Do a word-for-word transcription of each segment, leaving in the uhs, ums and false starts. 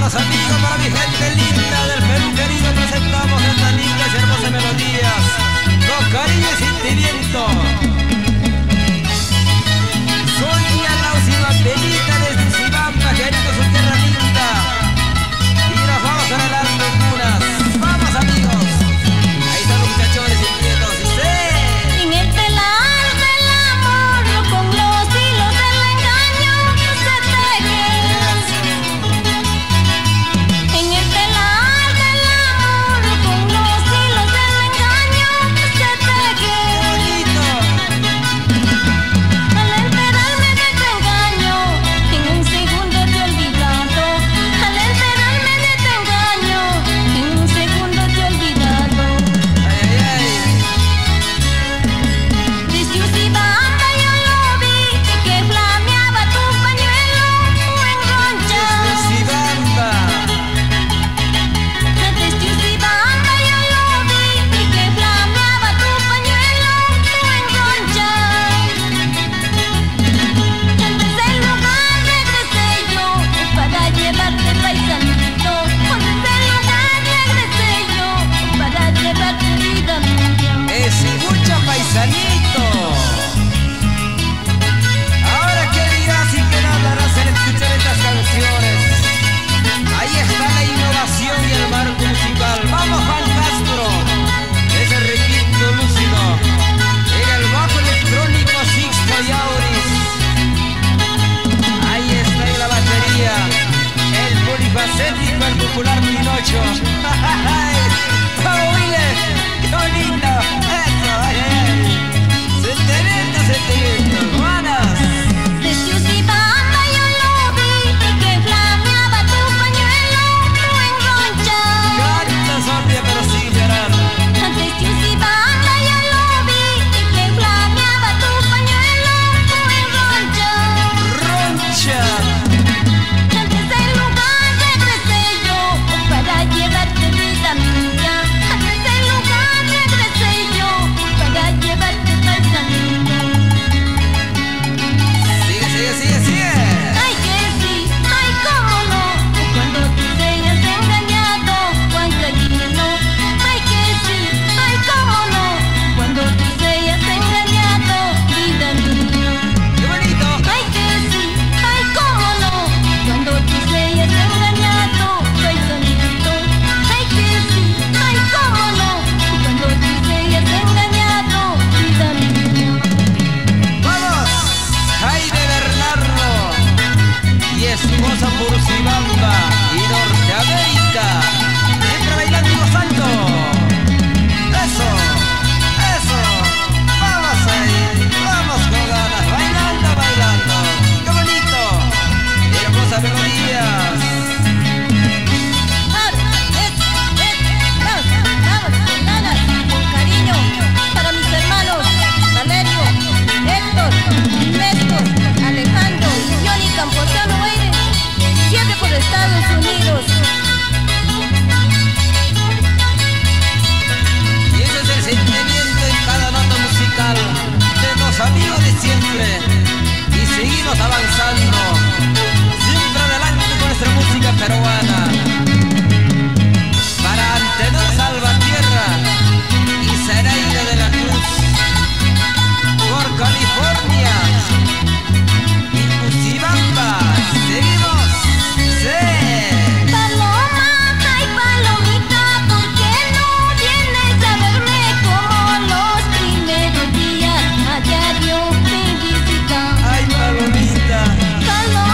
los amigos, para mi gente linda del Perú querido, presentamos estas lindas y hermosas melodías con cariño y sentimiento. Sonia Lausima Benita desde Sibamba, querido su tierra linda. Y nos vamos adelante unas. Vamos amigos. Ahí están los muchachones inquietos. Y sé. En el telar del amor, con los hilos del engaño se tejen. En el telar del amor, con los hilos del engaño se tejen. Bonito. Al enterarme de tu engaño, en un segundo te he olvidado. Al enterarme de tu engaño, en un segundo te he olvidado. Ay, ay, ay. Desde Usibamba yo lo vi, que flameaba tu pañuelo en Roncha. Desde Sibamba. Desde Usibamba yo lo vi, que flameaba tu pañuelo en Roncha. Desde el lugar regresé yo para llevarte paisanito. Desde el lugar regresé yo para llevarte vida mía. Escucha paisanito. Ahora qué dirás y qué no hablarás al escuchar estas canciones. Ahí está la innovación y el marco musical. Vamos Juan Castro, ese requinto lúcido. En el bajo electrónico Sixto Yauris. Ahí está en la batería el polifacético, el popular Pinocho. ¡Vamos, Wille! ¡Qué bonito! ¡Eso! ¡Ay, ay, ay! ¡Sentimiento, sentimiento! ¡Hermanas! Desde Usibamba yo lo vi, que flameaba tu pañuelo en Roncha. Canta, Sonia, pero sin llorar. Desde Usibamba yo lo vi, que flameaba tu pañuelo en Roncha. ¡Roncha! Desde el lugar regresé yo para llevarte vida mía. Desde el lugar regresé yo para llevarte paisanito. Sigue, sigue, sigue, sigue. Ay que sí, ay cómo no, cuando tú te hayas engañado, Juan Carino. Ay que sí, ay cómo no, cuando tú te hayas engañado, vida mía. ¡Qué bonito! Ay que sí, ay cómo no, cuando tú te hayas engañado, paisanito. Ay que sí, ay cómo no, cuando tú te hayas engañado, vida mía. ¡Vamos! Jaime Bernardo y esposa por Sibamba y Norteamérica. Entra bailando y gozando. ¡Eso! ¡Eso! ¡Vamos ahí! ¡Vamos con ganas! ¡Bailando, bailando! ¡Qué bonito! ¡Y hermosas melodías! Vamos, vamos, con ganas, con cariño, para mis hermanos Valerio, Héctor, Néstor, Alejandro y Johnny Camposano Aire, siempre por Estados Unidos. Y ese es el sentimiento en cada nota musical de los amigos de siempre. Y seguimos avanzando, siempre adelante con nuestra música peruana. Para Antenor Salvatierra y Zenaida de la Cruz, por California y Usibamba, seguimos. ¡Sí! Paloma, ay palomita, ¿por qué no vienes a verme como los primeros días? A diario me visitas. ¡Ay, palomita! Paloma,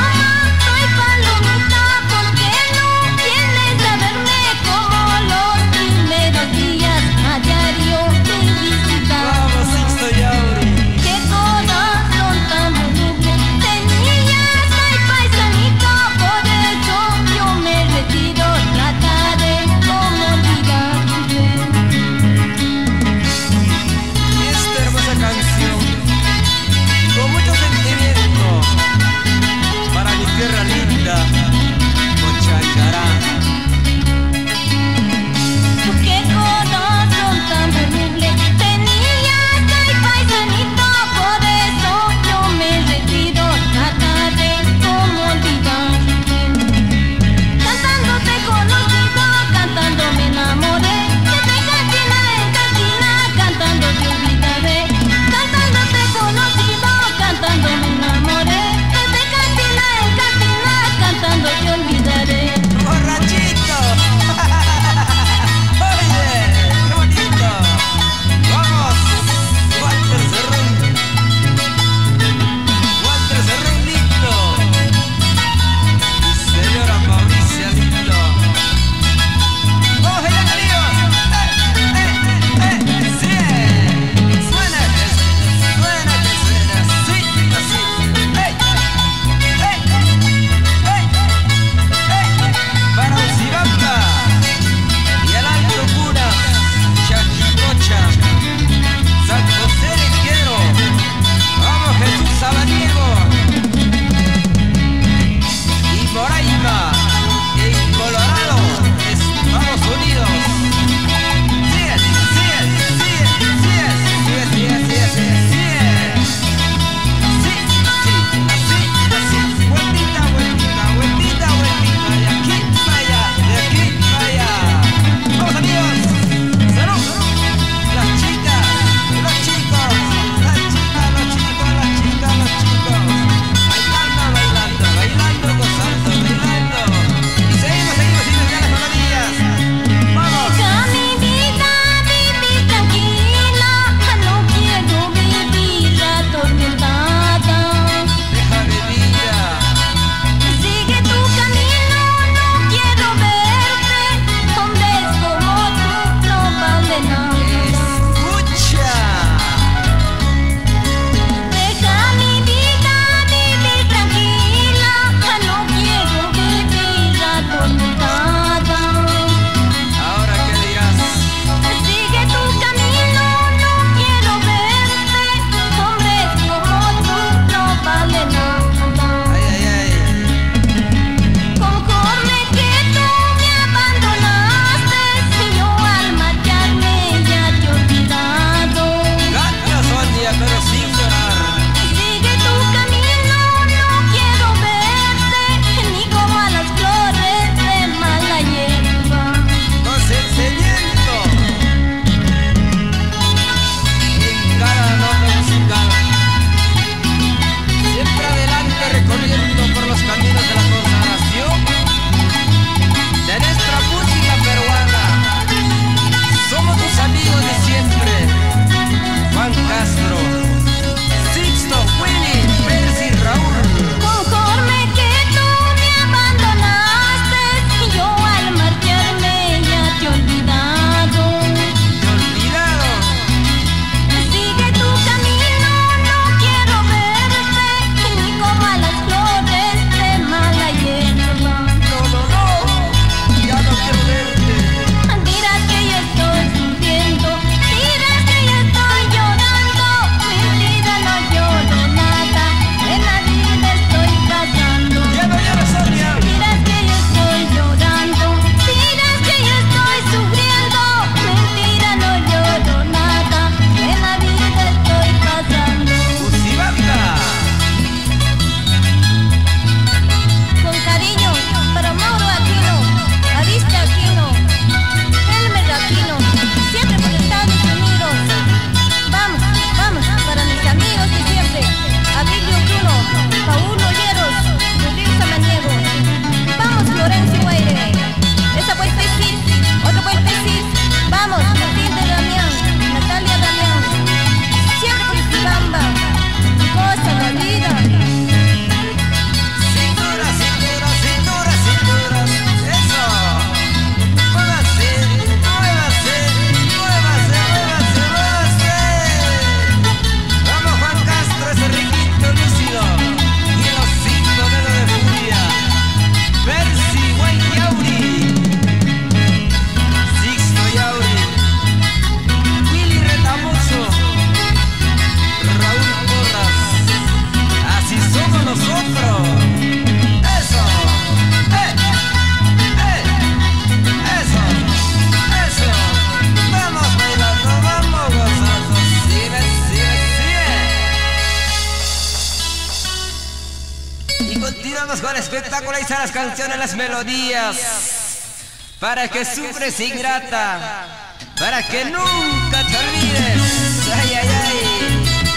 actualizar las canciones, las melodías, para que sufres ingrata, para que nunca te olvides. Ay, ay, ay.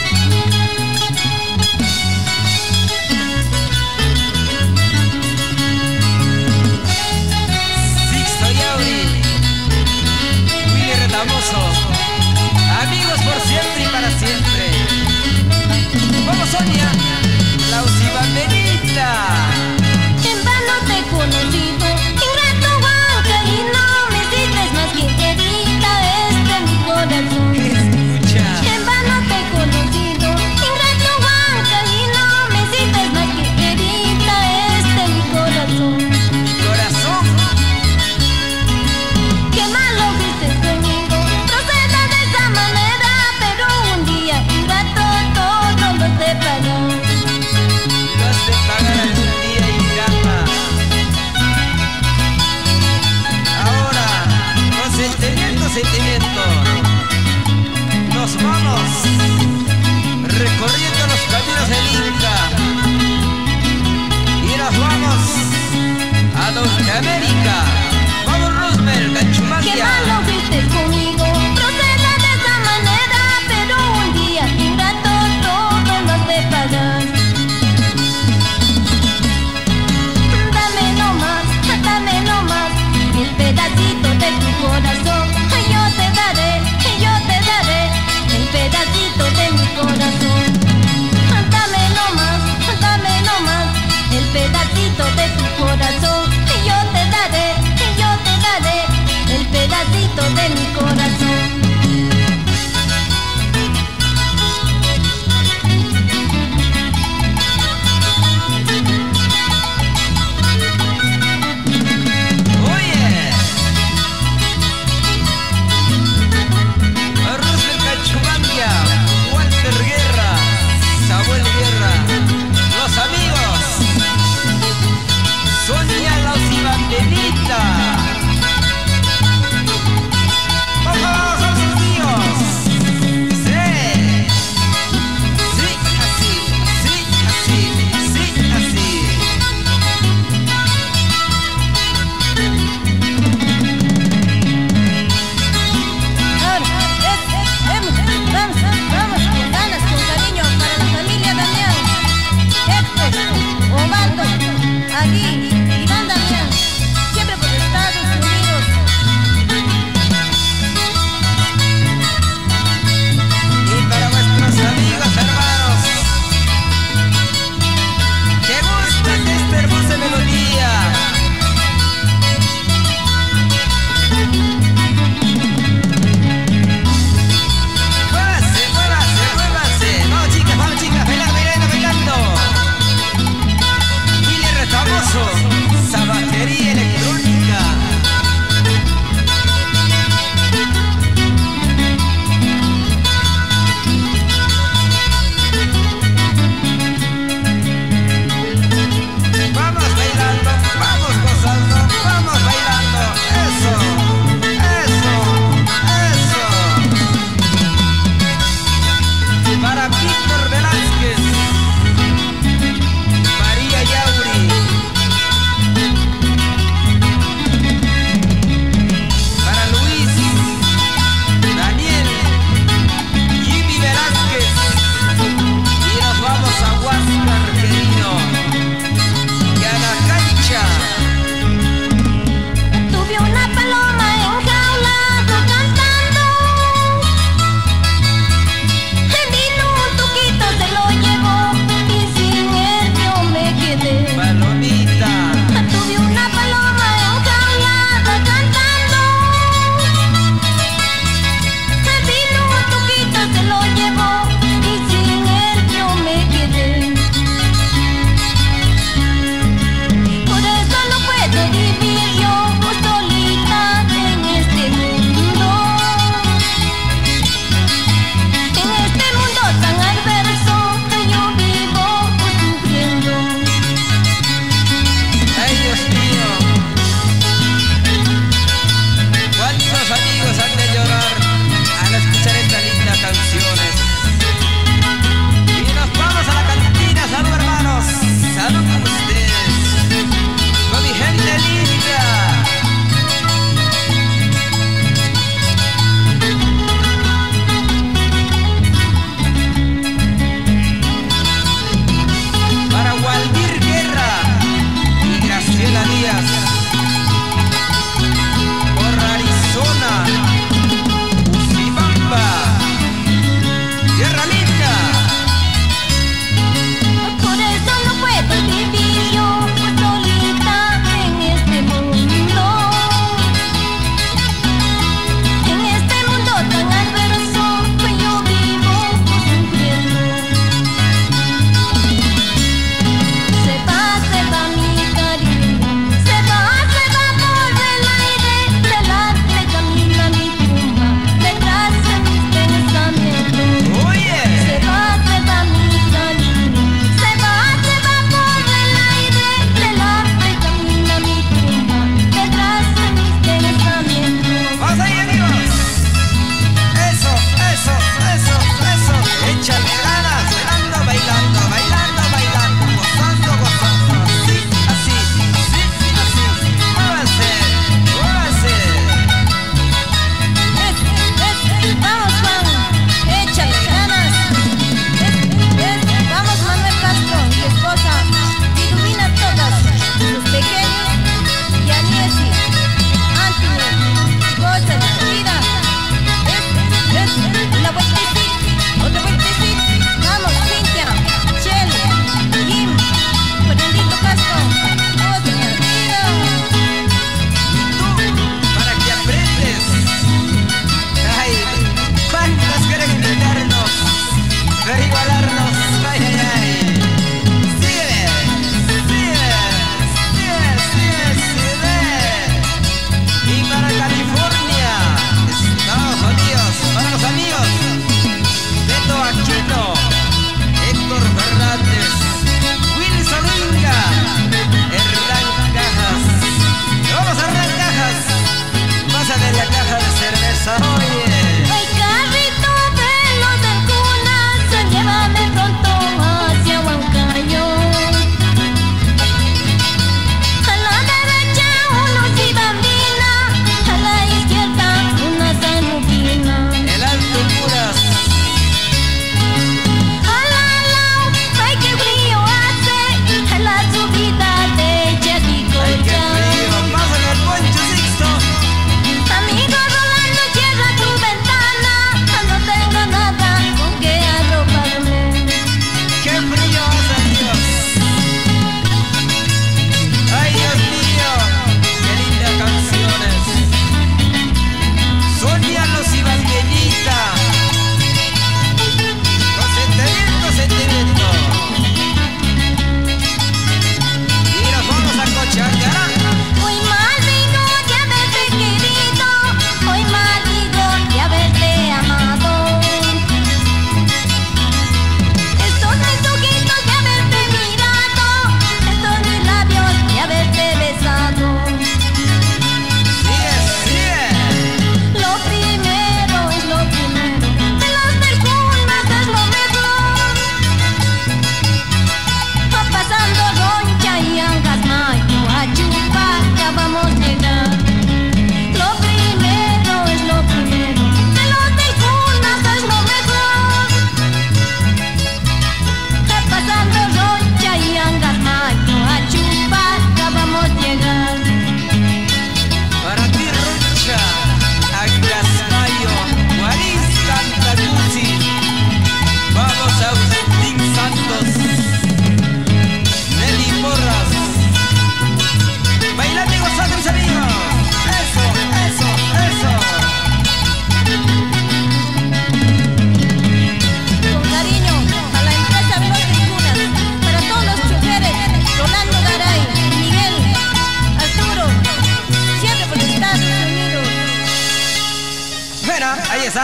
Amigos por siempre y para siempre. Vamos, Sonia, la Usiba Benita. En vano te he conocido, ingrato Huanca, y no me hiciste más que herida este mi corazón. Escucha. En vano te he conocido, ingrato Huanca, y no me hiciste más que herida este mi corazón. Mi corazón. Qué malo fuiste conmigo, proceda de esa manera, pero un día ingrato todo lo te pagó. Lo has de pagar algún día, ingrata. Ahora, con sentimiento, sentimiento, nos vamos recorriendo los caminos del Inca y nos vamos a Norteamérica. Vamos, Roosevelt, Qué Cachumandia. malo fuiste conmigo, proceda de esa manera, pero un día ingrato todo lo has de pagar. Dame nomás, dame nomás el pedacito de tu corazón. Yo te daré, yo te daré el pedacito de mi corazón. Dame nomás, dame nomás el pedacito de tu corazón. Yo te daré, yo te daré el pedacito de mi corazón. Oye, Roosevelt, Cachumandia, Walter Guerra, Samuel Guerra, los amigos, Sonia, la Usiba Benita.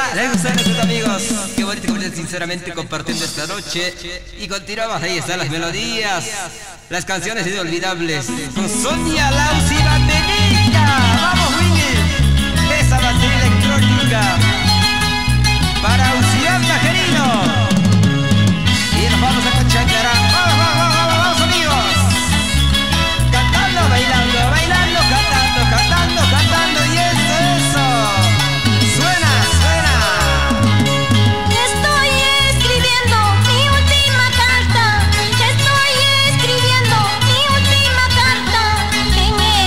está, les gustan sus amigos. Qué bonito que sinceramente compartiendo esta noche. Y continuamos, ahí están las melodías, las canciones inolvidables. Con Sonia Laus y Banderita. Vamos, Winnie. Esa batería electrónica para Ucián Tajerino. Y nos vamos a Conchancará. Vamos, vamos, vamos, vamos, amigos. Cantando, bailando, bailando, cantando, cantando, cantando. Y eso, eso. Suena, suena. Estoy escribiendo mi última carta. Estoy escribiendo mi última carta. En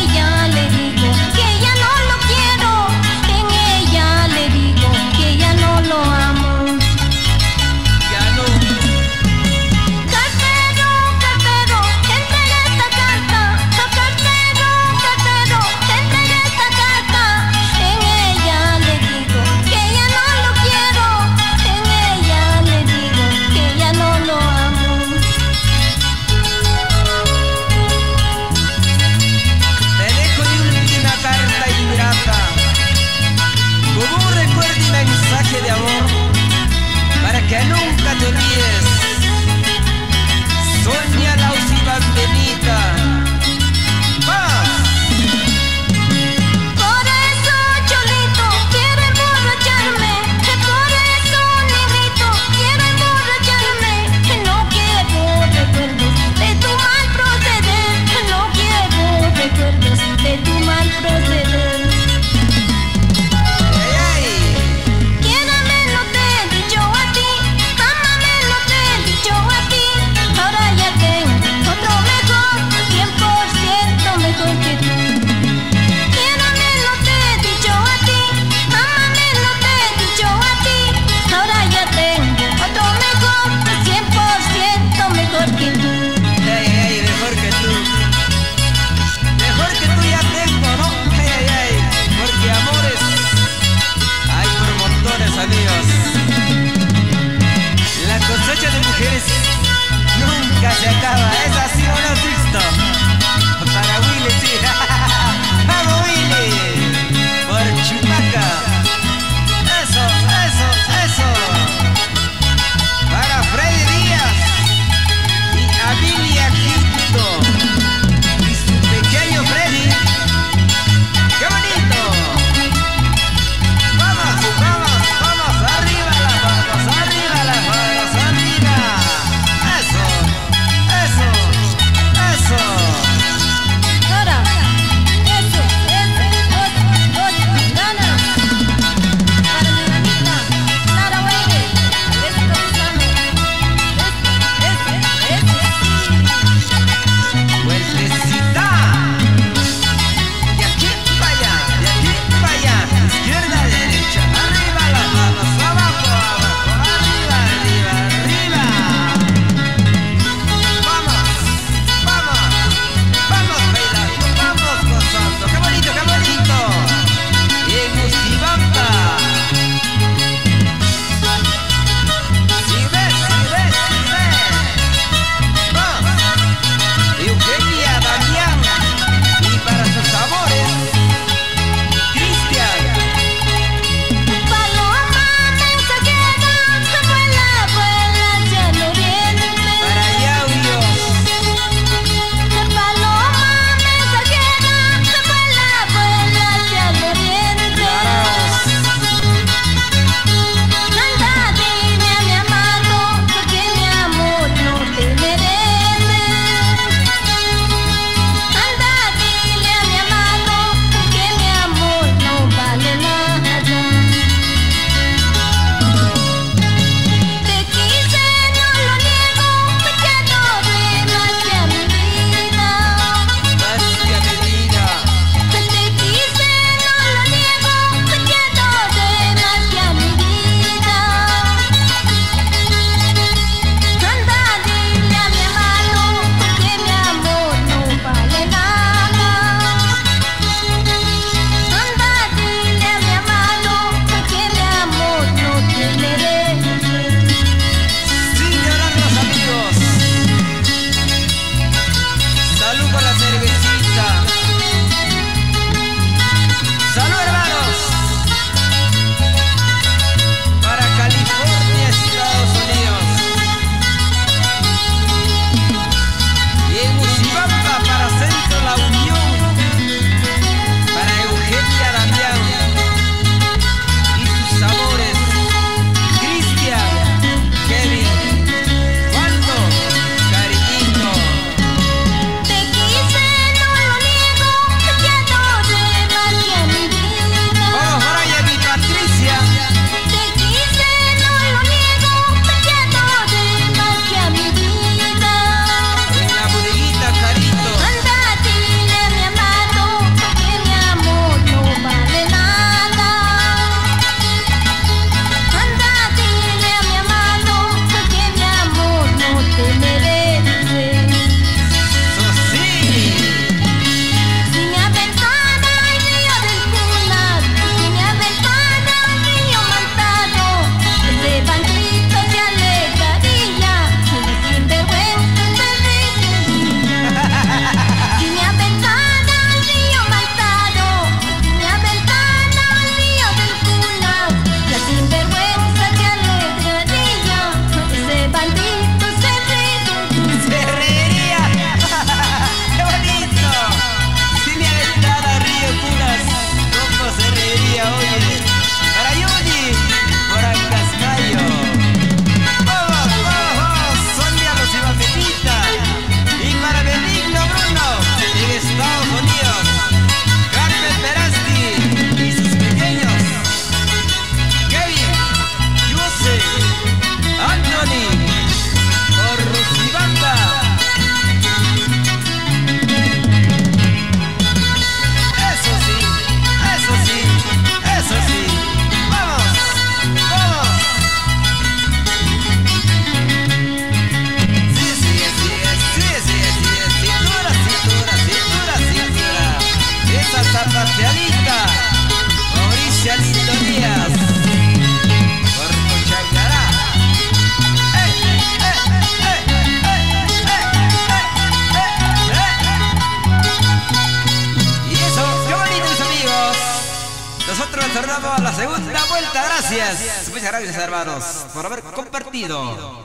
tornamos a la segunda vuelta. Gracias. Muchas gracias, hermanos, por haber compartido.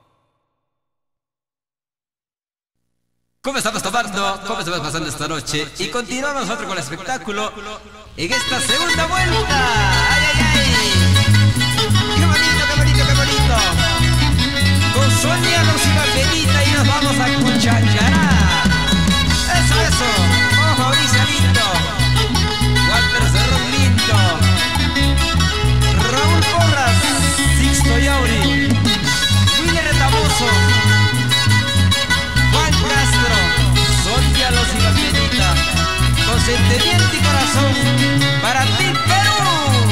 ¿Cómo estamos tomando? ¿Cómo estamos pasando esta noche? Y continuamos nosotros con el espectáculo en esta segunda vuelta. ¡Ay, ay, ay! ¡Qué bonito, qué bonito, qué bonito! Con Sonia nos iba Benita y nos vamos a cuchacharar. Eso, eso. Vamos, Mauricio lindo. Walter Cerrón lindo. Raúl Porras. Sixto Yauri. William Retamoso. Juan Castro. Sonia los iba Benita. Con sentimiento y corazón. Para ti, Perú.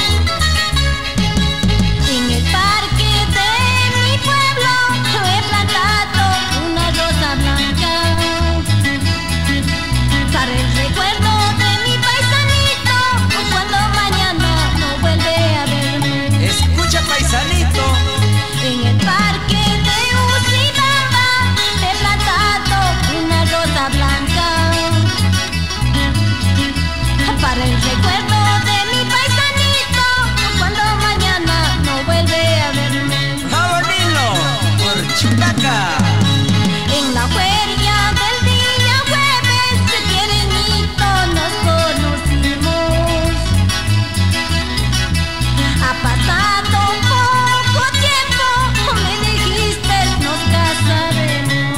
En el parque de mi pueblo he plantado una rosa blanca para el recuerdo de mi paisanito cuando mañana no vuelve a verme. Escucha, paisanito. En el parque de Ucibamba he plantado una rosa blanca para el recuerdo de mi paisanito cuando mañana no vuelve a verme. Jabonilo por Chutaca. En la feria del día jueves, querenito, nos conocimos. Ha pasado poco tiempo, me dijiste nos casaremos.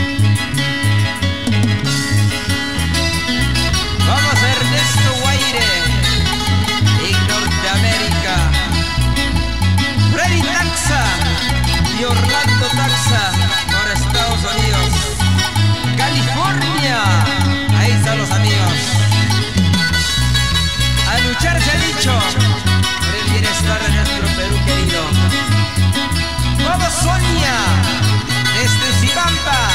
Vamos a Ernesto Guaire en Norteamérica. Freddy Taxa y Orlando Taxa por Estados Unidos. California, ahí están los amigos. A luchar se ha dicho por el bienestar de nuestro Perú querido. Vamos, Sonia, desde Zibamba.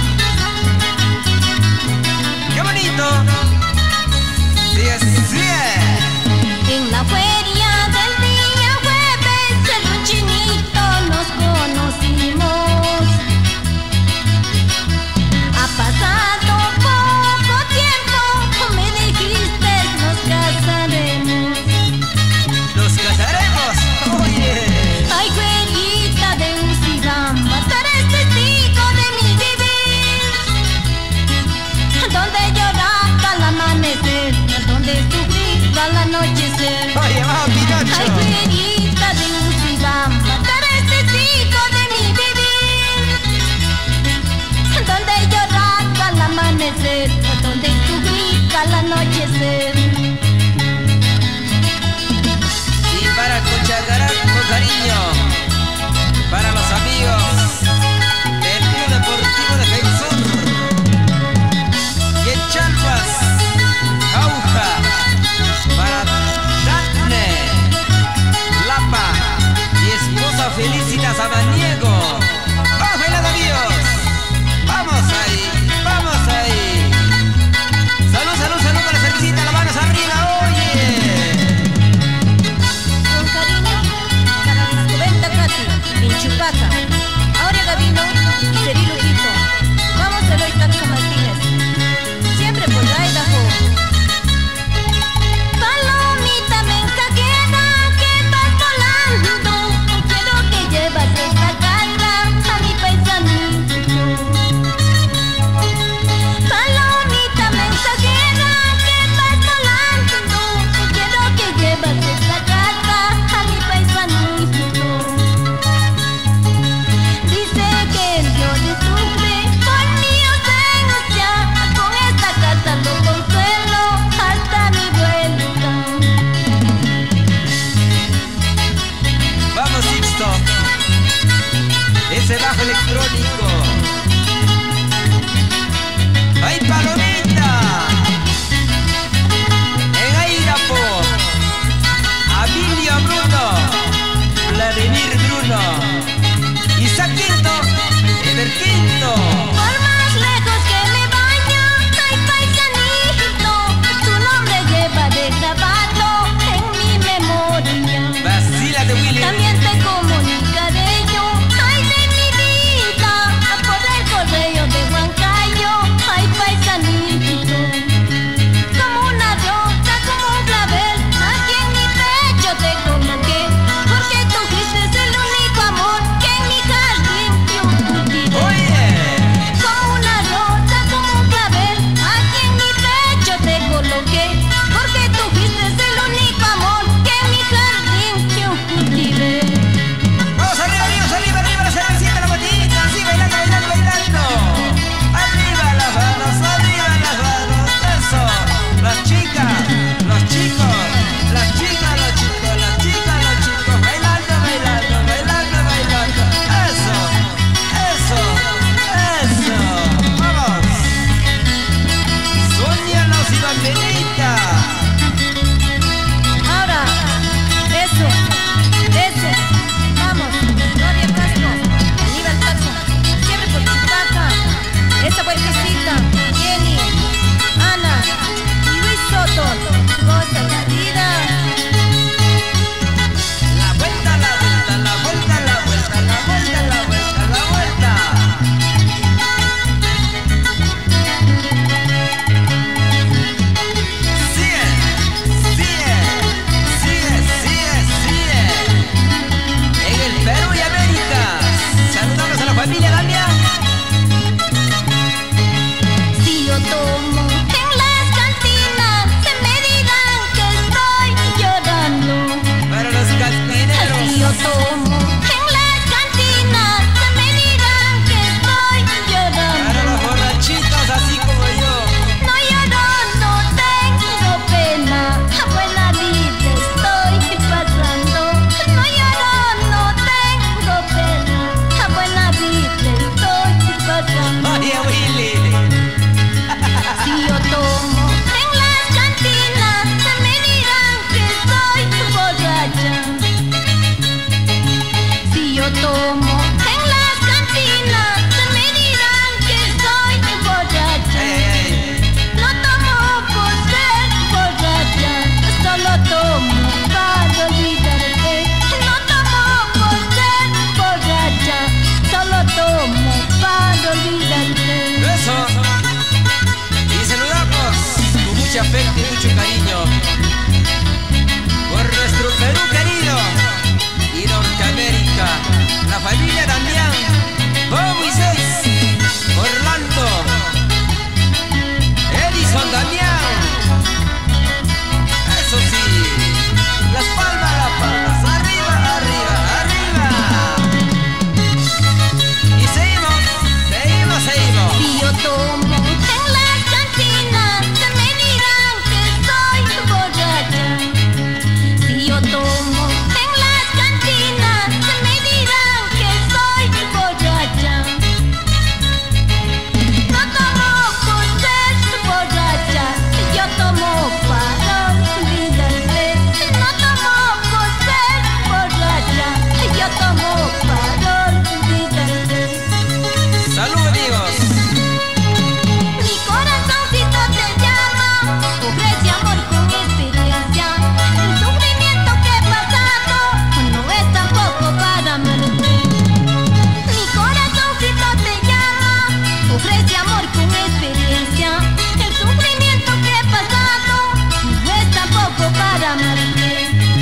¡Qué bonito! Sí, sí. En la feria del día jueves, en un chinito nos conocimos. Ha pasado poco tiempo, me dijiste nos casaremos. Nos casaremos, oye. Ay, güerita de Ucibamba, tú eres testigo de mi vivir. Donde lloraba al amanecer, donde sufrí al anochecer. Oye, vamos, Pinocho. Ay, güerita de Ucibamba, tú eres testigo de mi vivir. Donde lloraba al amanecer, donde sufrí al anochecer. Y para Cuchacarar con cariño, para los amigos del Club Deportivo Defensor. Y en Chalpas, Jauja, para Daphne, Lapa y esposa Felicitas Samaniego. ¡Vamos bailando, amigos! ¡Vamos ahí! ¡Vamos ahí! ¡Salud, salud, salud con la cervecita! ¡La mano, salud! mucho afecto y mucho cariño por nuestro Perú querido y Norteamérica, la familia Damián, oh Moisés, Orlando, Edison Damián. Eso sí, las palmas, las palmas, arriba, arriba, arriba. Y seguimos, seguimos, seguimos. Si yo tomo en la cantina, me dirán que soy borracha. Si yo tomo en las cantinas, me dirán que soy borracha. No tomo por ser borracha, yo tomo para olvidarme. No tomo por ser borracha, yo tomo para olvidarme. Salud, amigos. Mi corazoncito te llama, ofrece amor con experiencia. El sufrimiento que he pasado no es tampoco para amarte. Mi corazoncito te llama, ofrece amor con experiencia. El sufrimiento que he pasado no es tampoco para amarte.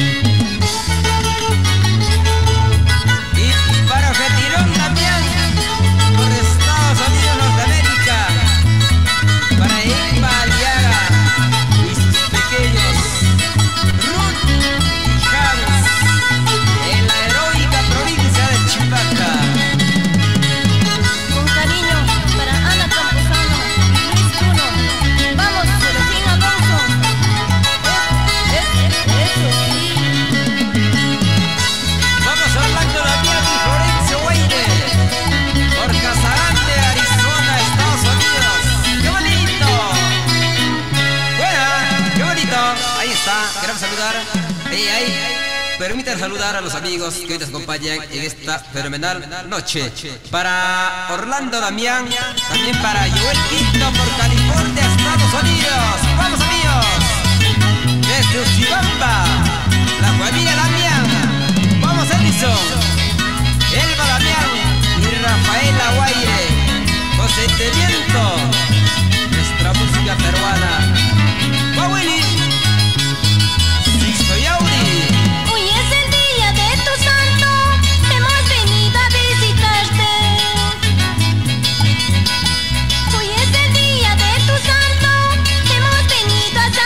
Y para Retirón también, por Estados Unidos, Norteamérica, para Emma Aliaga y sus pequeños, Ruth y Hans, en la heroica provincia de Chimbaca. Con cariño para Ana Campuzano y Luis Bruno. Vamos, Serafín Alonso. Es, es, es, eso sí. Vamos Orlando Damián y Florencio Weide, por Casagante, Arizona, Estados Unidos. ¡Qué bonito! Buena, qué bonito. Ahí está, queremos saludar. Ahí, ahí. Permítanme saludar a los amigos que hoy nos acompañan en esta fenomenal noche. Para Orlando Damián, también para Joel Quinto por California, Estados Unidos. ¡Vamos, amigos! Desde Uchibamba, la familia Damián. ¡Vamos, Edison! Elba Damián y Rafaela Guaire. Consentimiento, nuestra música peruana. ¡Va, Willy! Sixto Yauri. Hoy es el día de tu santo, hemos venido a visitarte. Hoy es el día de tu santo, hemos venido a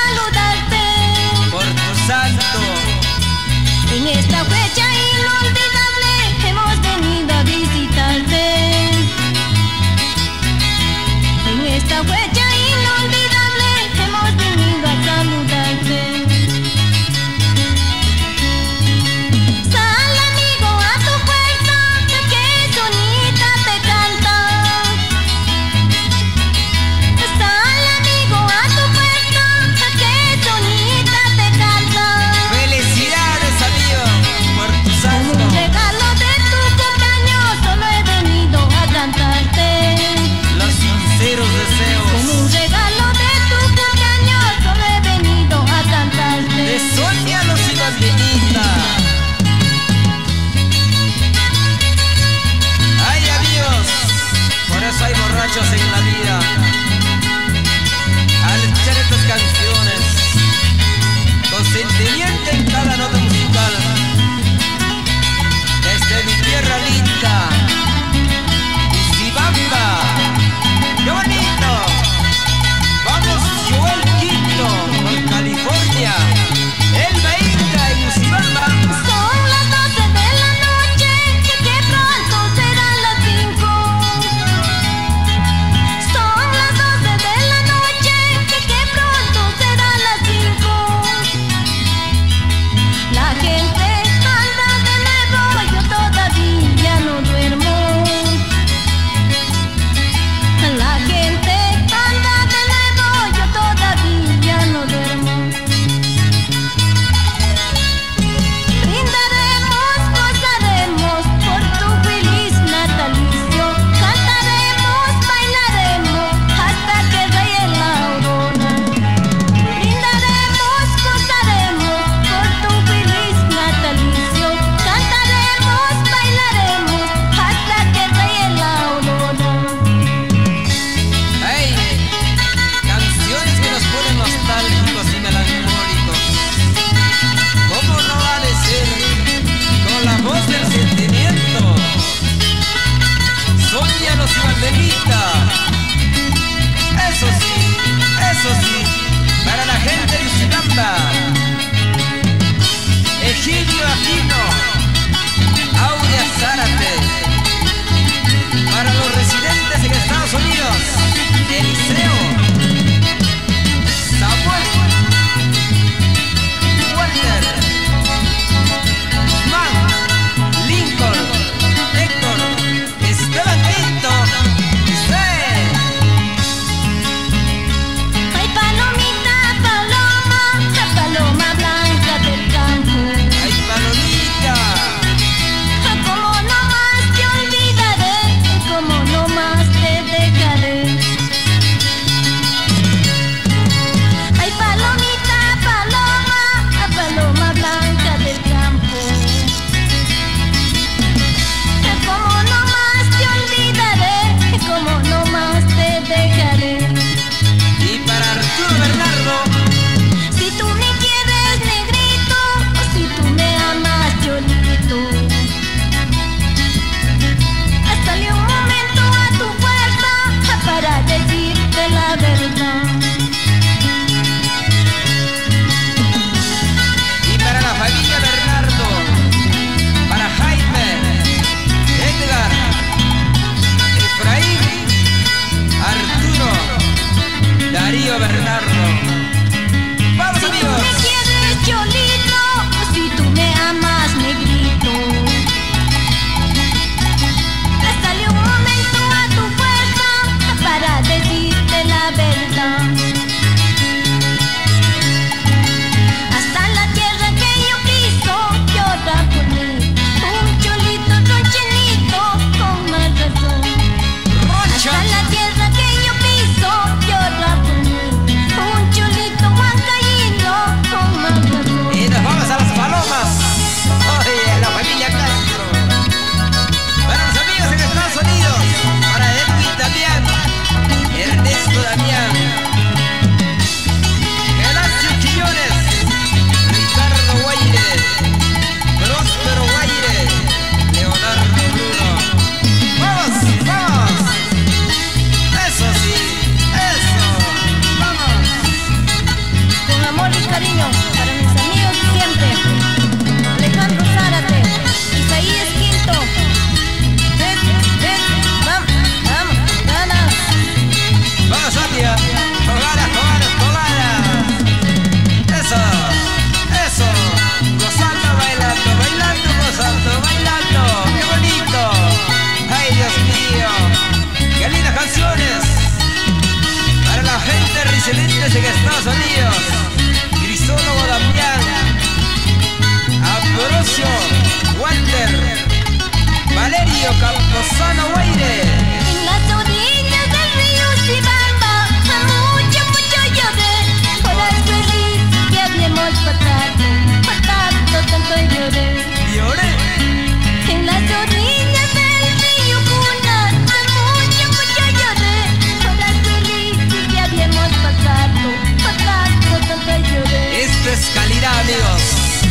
cariño para mis amigos de siempre. Alejandro Zárate, Isaías Quinto. Ven, ven, vamos, vamos, ganas. Vamos, Sonia, con ganas, con ganas, con ganas. Eso, eso, gozando, bailando, bailando, gozando, bailando. ¡Qué bonito! ¡Ay, Dios mío! ¡Qué lindas canciones! Para la gente residente en Estados Unidos, Cristólogo Damián, Ambrosio, Walter, Valerio Camposano Guaire. En las orillas del río Sibamba, mucho, mucho lloré. Horas feliz que habíamos pasado, pasado tanto lloré. Lloré. En las orillas del río Puna, mucho, mucho lloré. Horas feliz que habíamos pasado, pasado tanto lloré. Esto es calidad, amigos.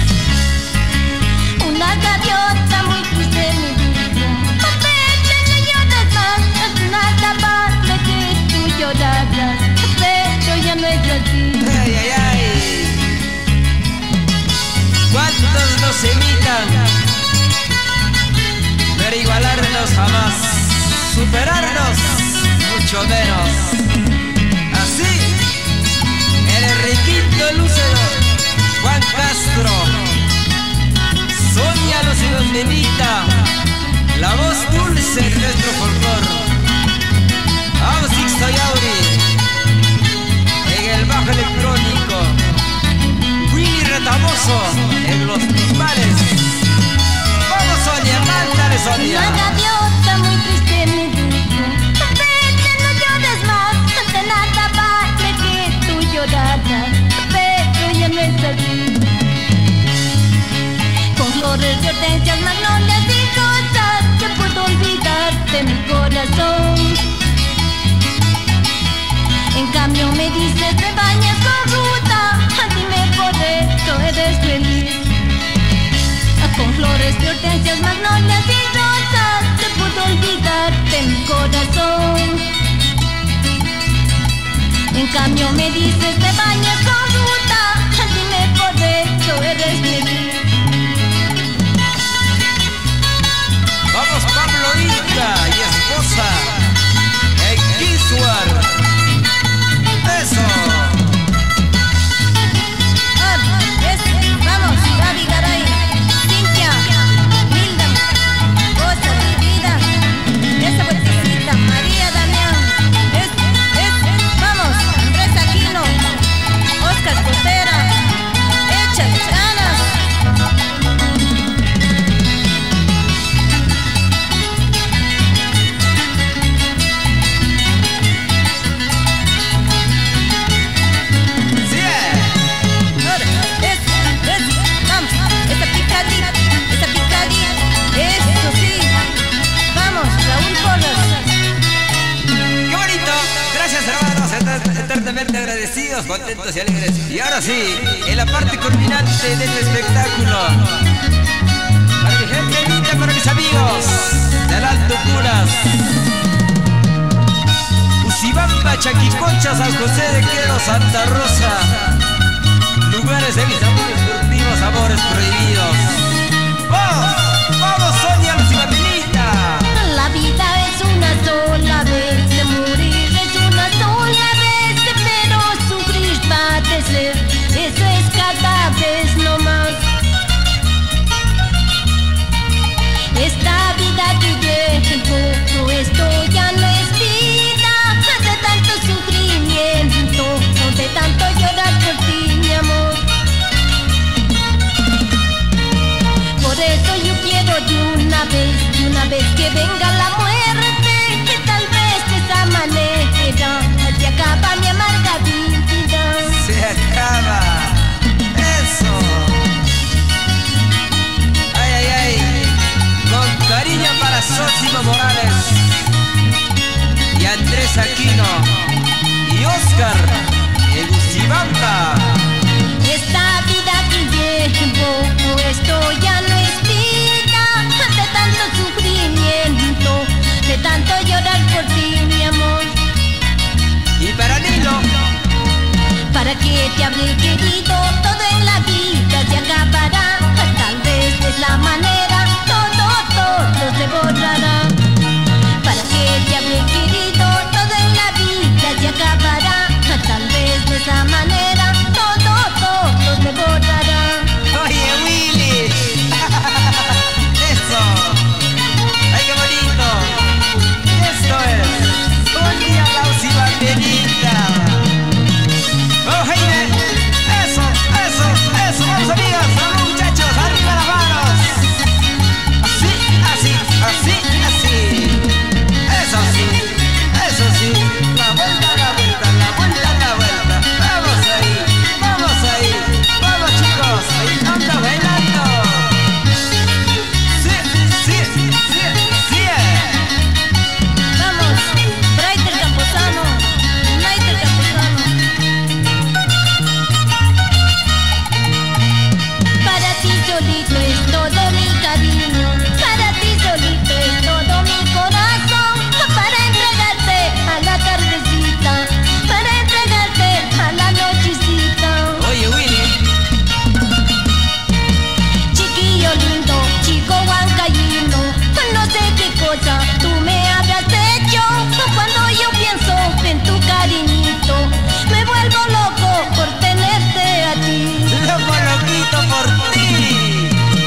Una gaviota muy triste me dijo: Papete, no llores más, es nada vale que tú lloraras, pero ya no es así. Ay, ay, ay. ¿Cuántos nos imitan? Pero igualarnos jamás, superarnos mucho menos. Así, el Enriquito Lucero, Juan Castro, Sonia Lucero Nenita, la voz dulce de nuestro folclor. Vamos, Sixto Yauri, en el bajo electrónico. Willy Retamoso, en los timbales. Vamos, Sonia, cántale, Sonia. Una gaviota muy triste me dijo: Papete, no llores más, de nada vale que tú lloraras, pero ya no es así. Con flores de hortensias, magnolias y rosas, yo puedo olvidarte mi corazón. En cambio me dices te bañas con ruta, dime por eso eres feliz. Con flores de hortensias, magnolias y rosas, yo puedo olvidarte mi corazón. En cambio me dices te bañas con ruta, dime por eso eres feliz. Vamos, Pablo Inca y esposa, en Kiswar. Eso. Vamos, Gaby Garay, Cintia, Milda, Cosa de Vida, esa vueltecita, María Damián, es, es, vamos, Andrés Aquino, Oscar Cotera, échale ganas. Eternamente agradecidos, contentos y alegres. Y ahora sí, en la parte culminante del espectáculo, para mi gente linda, para mis amigos del Alto Curas, Usibamba, Chaquiconcha, San José de Quero, Santa Rosa, lugares de mis amores furtivos, amores prohibidos. ¡Vamos! ¡Vamos, Sonia Lucibambinita! La vida es una sola vez, de morir es una sola vez, pero sufrir padecer, eso es cada vez no más. Esta vida que llevo, esto ya no es vida, de tanto sufrimiento, de tanto llorar por ti, mi amor. Por eso yo quiero de una vez, de una vez que venga la muerte, que tal vez de esa manera se acaba mi amarga vida. Se acaba. Eso. Ay, ay, ay. Con cariño para Sósimo Morales y Andrés Aquino y Oscar en Usibamba. Esta vida que llevo, esto ya no es vida, de tanto sufrimiento, de tanto llorar por ti, mi amor. Y para Nilo, para que te habré querido, todo en la vida se acabará. Tal vez es la manera, todo, todo se borrará. ¿Para qué te habré querido? Todo en la vida se acabará. Tal vez de esa manera, todo, todo se borrará. Oye, Willy. Eso. Ay, qué bonito. Esto es un día Lausi Banderita. Oh, Jaime. Eso, eso, eso. Vamos, amigas, vamos, muchachos, arriba las manos. Así, así, así, así. Eso sí, eso sí. La vuelta, la vuelta, la vuelta, la vuelta. Vamos ahí, vamos ahí. Vamos, chicos, ahí anda bailando. Sí, sí, sí, sí. Vamos, Braiter Camposano, Braiter Camposano. Para ti solito es todo mi cariño, para ti solito es todo mi corazón, para entregarte a la tardecita, para entregarte a la nochecita. Oye, Willy. Chiquillo lindo, chico huancayino, no sé qué cosa tú me habrás hecho. Cuando yo pienso en tu cariñito, me vuelvo loco por tenerte a ti. Loco, loquito por ti.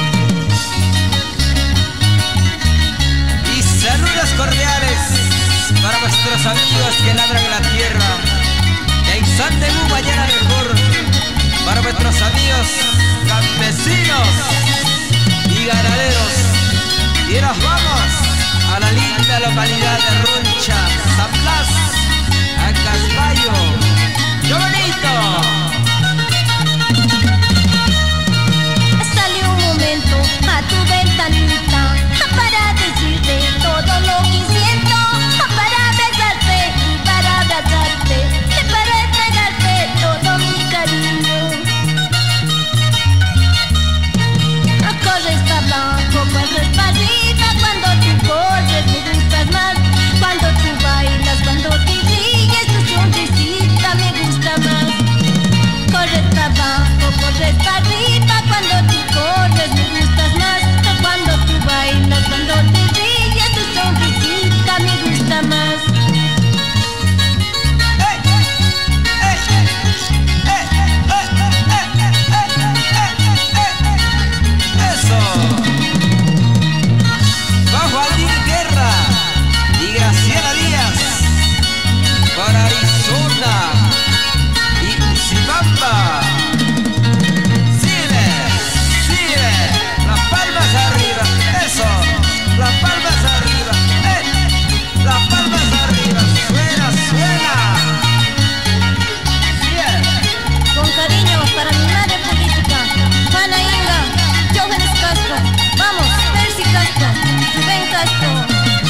Y saludos cordiales para vuestros amigos que ladran la tierra. Y en Sandemú mañana mejor. Para vuestros amigos campesinos y ganaderos. Y nos vamos a la linda localidad de Roncha, San Blas, a Casballo. ¡Qué bonito! Sale un momento a tu ventanita para decirte todo lo que siento, para besarte y para abrazarte, para entregarte todo mi cariño. Corres para abajo, corres para arriba, cuando tú corres me gustas más, cuando tú bailas, cuando te ríes, tu sonrisita me gusta más. Corres para abajo, corres para arriba, cuando tú corres me gustas más, cuando tú bailas, cuando te ríes, tu sonrisita me gusta más. Eso. Bajo Aldir Guerra y Graciela Díaz para Arizona y Ucibamba. Sigue, sigue. Las palmas arriba. Eso. Las palmas arriba. Eh. Las palmas arriba. Suena, suena. Sigue. Con cariño para mi madre política, Juana Inga, Jóvenes Castro, vamos, Percy Castro, Rubén Castro.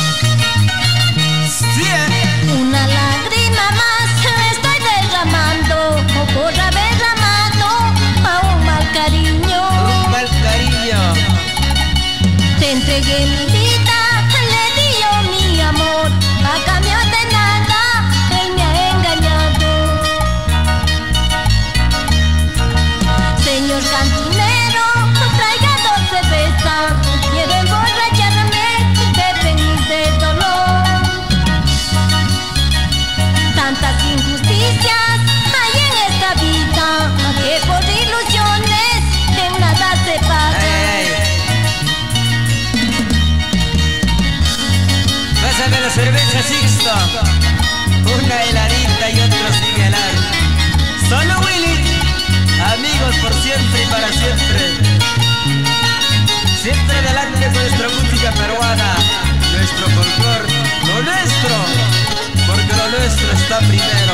Sigue. Una lágrima más estoy derramando, o por haber amado a un mal cariño. Un mal cariño. Te entregué mi vida, le di yo mi amor, a cambio de nada, él me ha engañado. Señor cantinero, traiga dos cervezas, quiero emborracharme de pena y de dolor. Tantas injusticias hay en esta vida, que por ilusiones en nada se paga. Ey, ey. Pásame la cerveza, Sixto. Una heladita y otro sin helar. Solo Willy. Amigos por siempre y para siempre. Siempre adelante con nuestra música peruana, nuestro folclor, lo nuestro, porque lo nuestro está primero.